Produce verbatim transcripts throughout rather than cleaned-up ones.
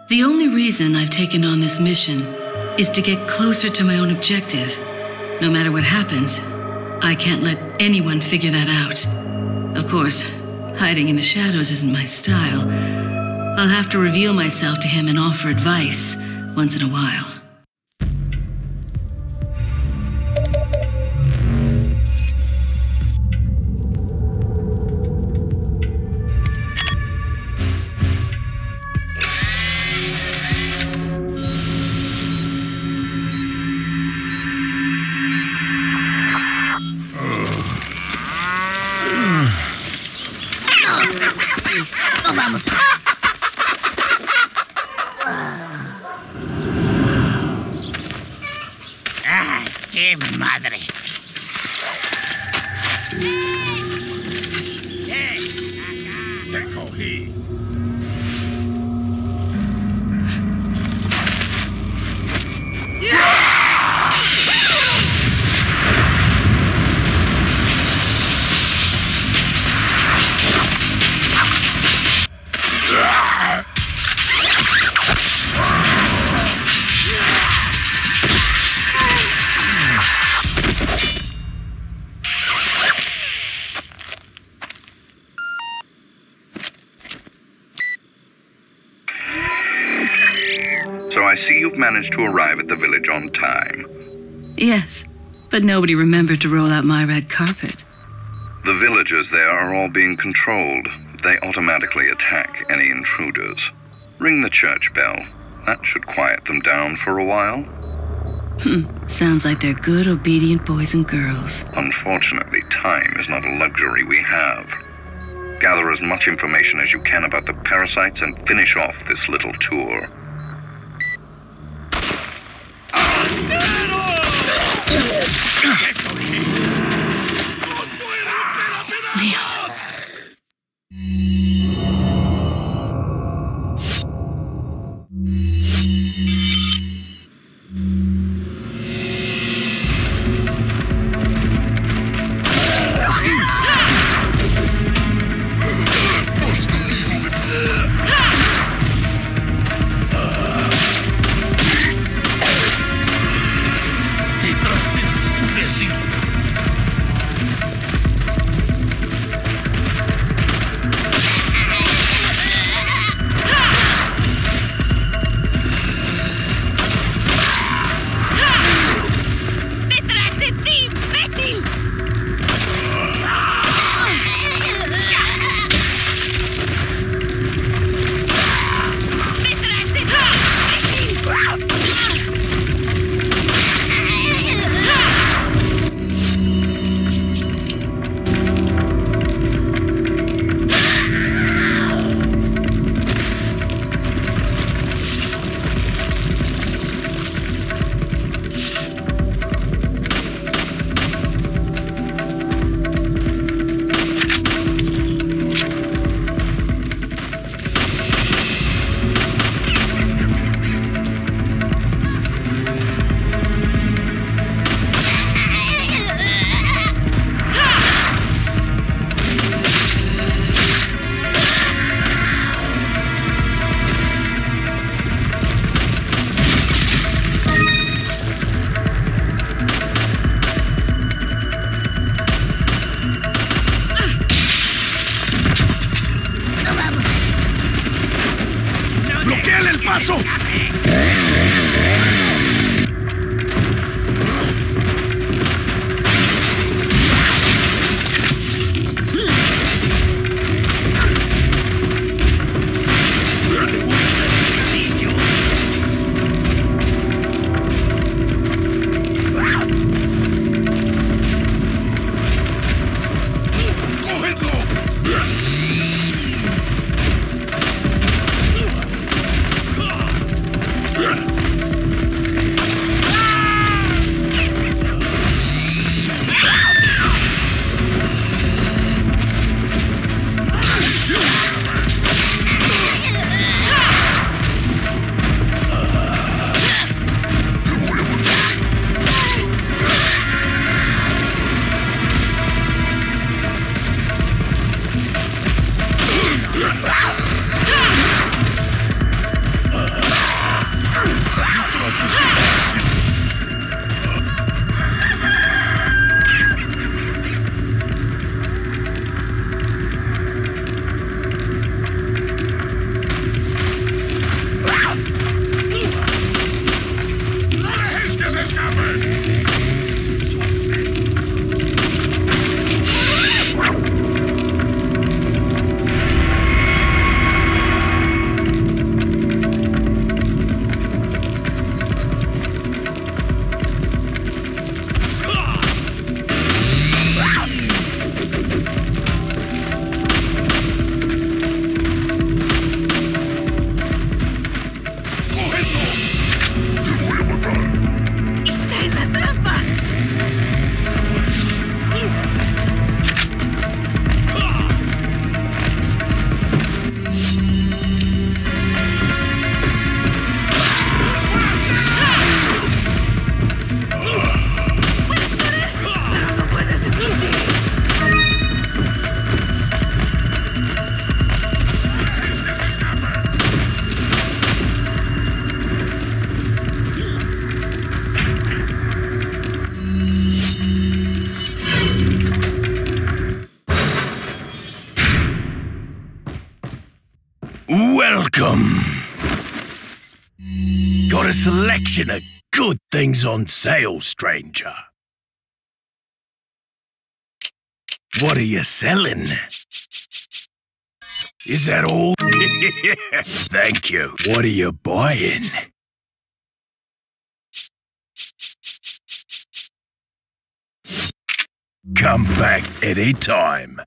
The only reason I've taken on this mission is to get closer to my own objective. No matter what happens, I can't let anyone figure that out. Of course, hiding in the shadows isn't my style. I'll have to reveal myself to him and offer advice once in a while. No vamos. ¡Ay, qué madre! ¡Te cogí! So I see you've managed to arrive at the village on time. Yes, but nobody remembered to roll out my red carpet. The villagers there are all being controlled. They automatically attack any intruders. Ring the church bell. That should quiet them down for a while. Hmm, sounds like they're good, obedient boys and girls. Unfortunately, time is not a luxury we have. Gather as much information as you can about the parasites and finish off this little tour. Leon. ¡Bloquéale el paso! ¡Cógelo! Welcome. Got a selection of good things on sale, stranger. What are you selling? Is that all? Thank you. What are you buying? Come back anytime.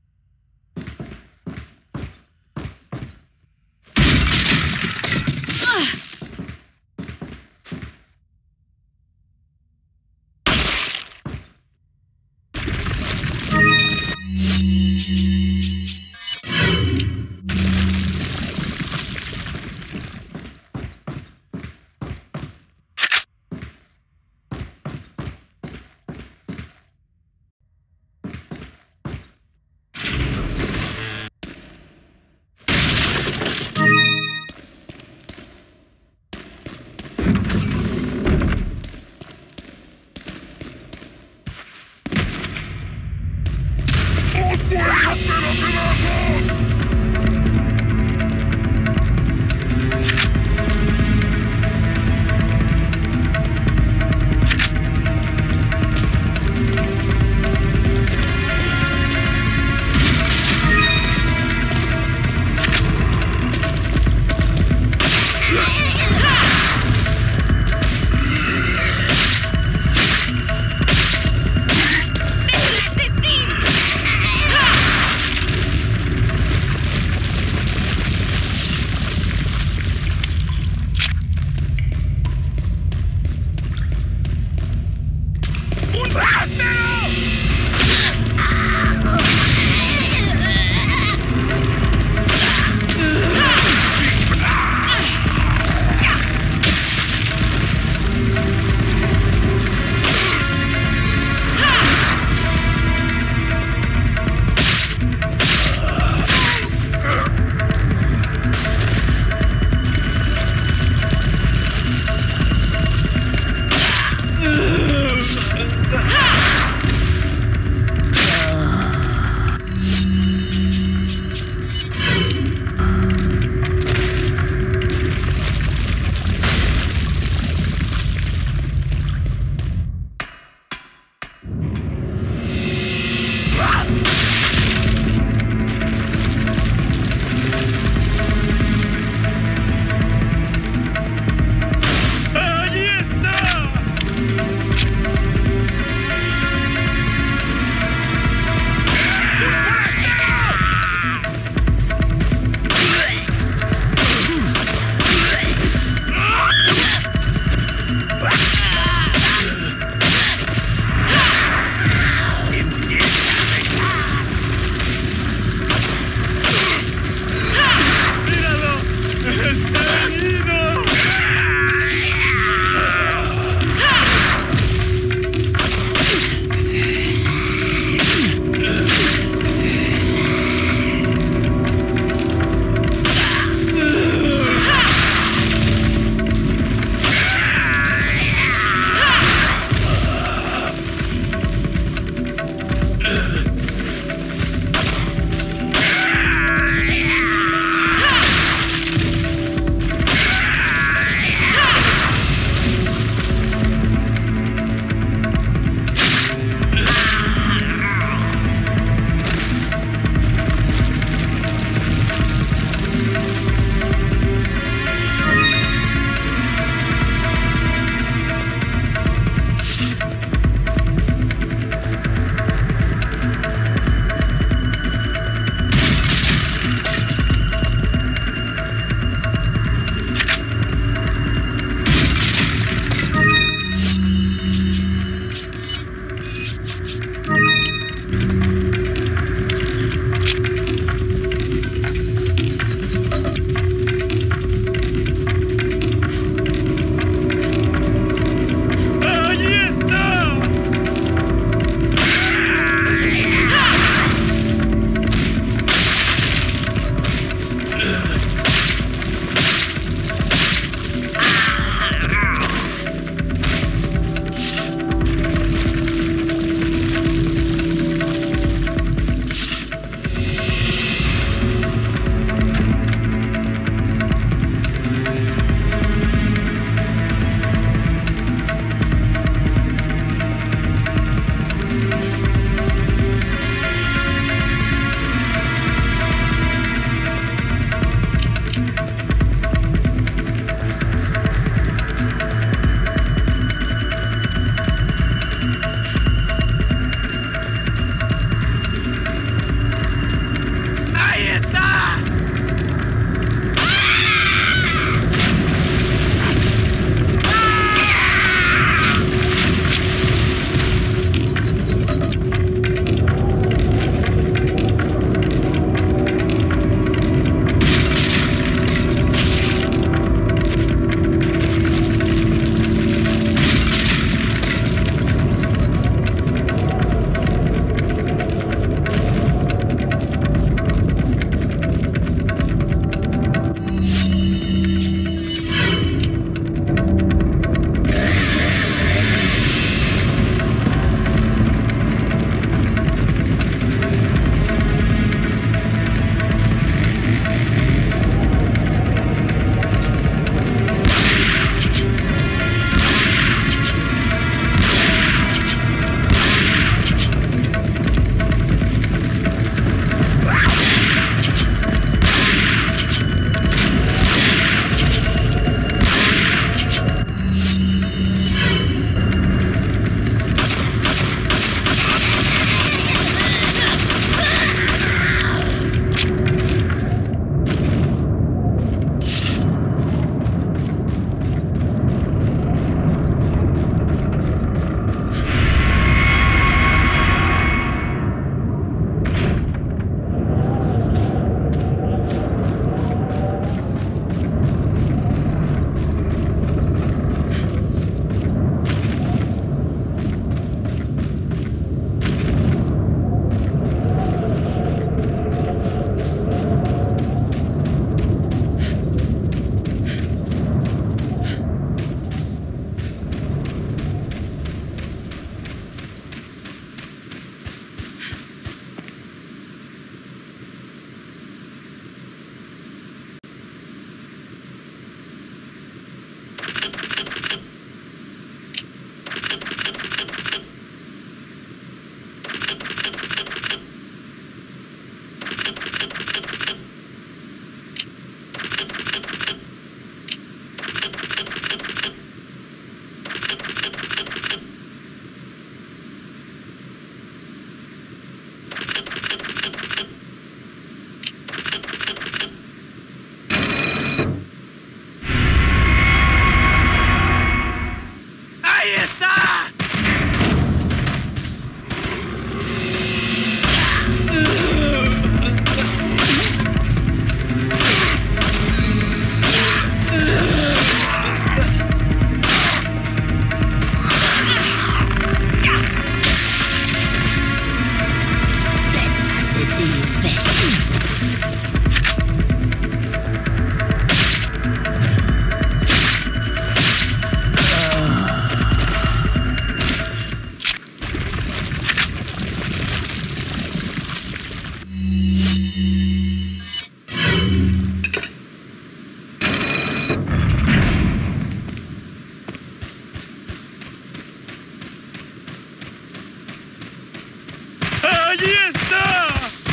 ¡Allí está!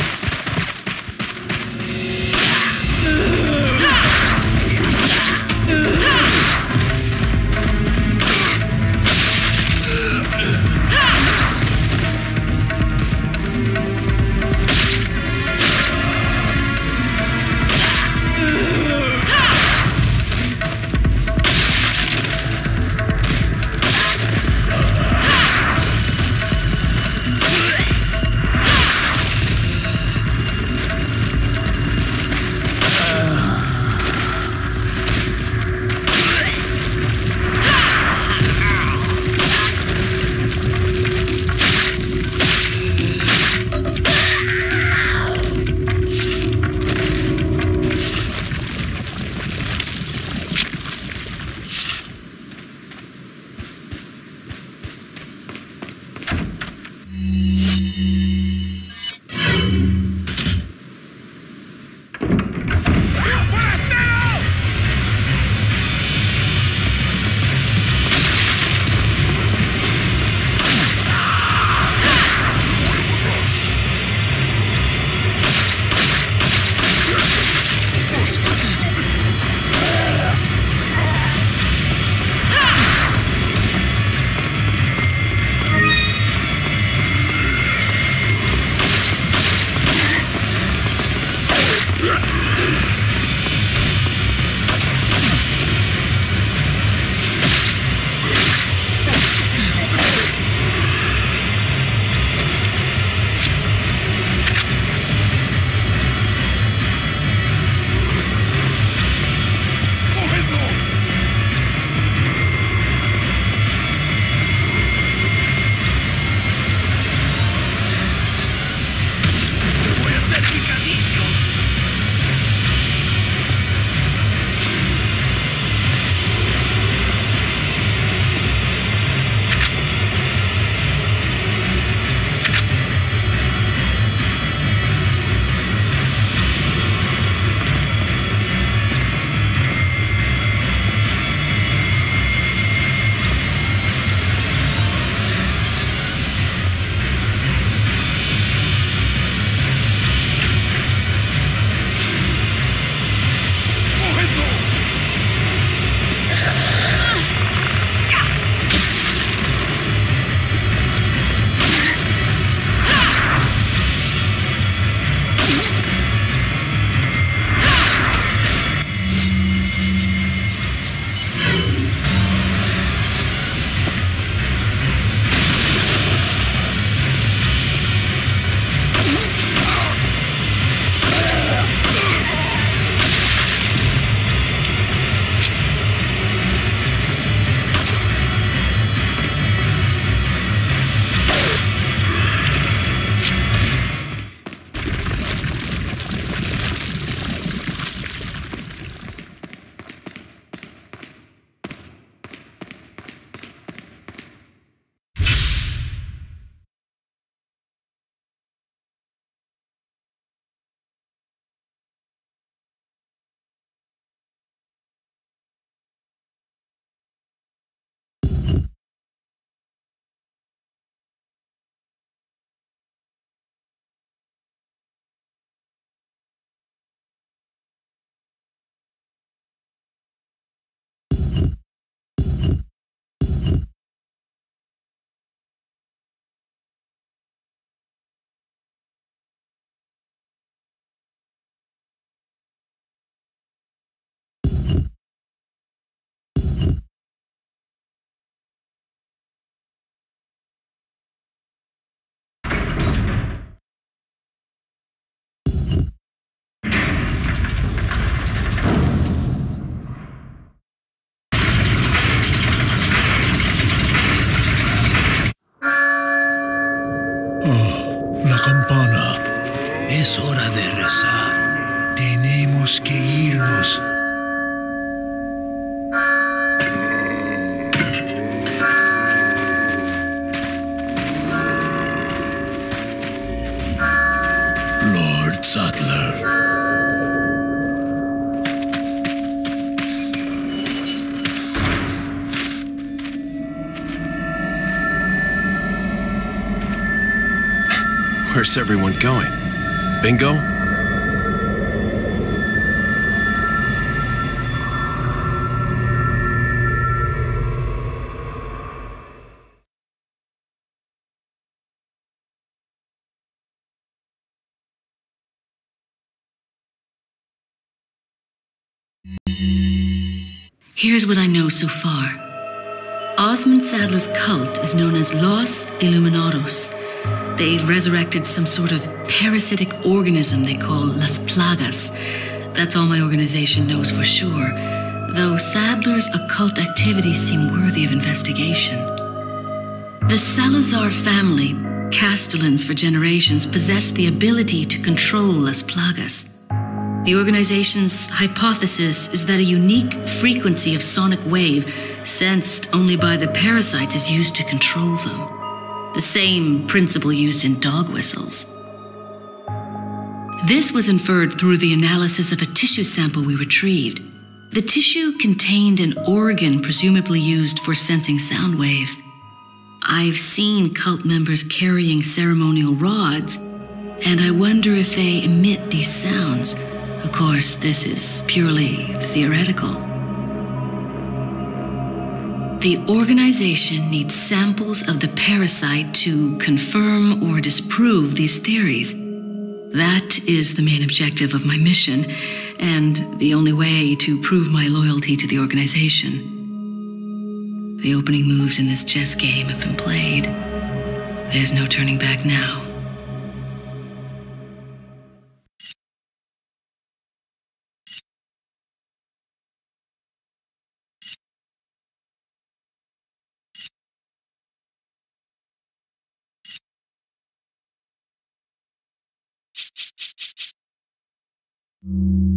Es hora de rezar. Tenemos que irnos. Lord Sattler. Where's everyone going? Bingo? Here's what I know so far. Osmond Saddler's cult is known as Los Illuminados. They've resurrected some sort of parasitic organism they call Las Plagas. That's all my organization knows for sure, though Saddler's occult activities seem worthy of investigation. The Salazar family, Castellans for generations, possessed the ability to control Las Plagas. The organization's hypothesis is that a unique frequency of sonic wave, sensed only by the parasites, is used to control them. The same principle used in dog whistles. This was inferred through the analysis of a tissue sample we retrieved. The tissue contained an organ presumably used for sensing sound waves. I've seen cult members carrying ceremonial rods, and I wonder if they emit these sounds. Of course, this is purely theoretical. The organization needs samples of the parasite to confirm or disprove these theories. That is the main objective of my mission, and the only way to prove my loyalty to the organization. The opening moves in this chess game have been played. There's no turning back now. You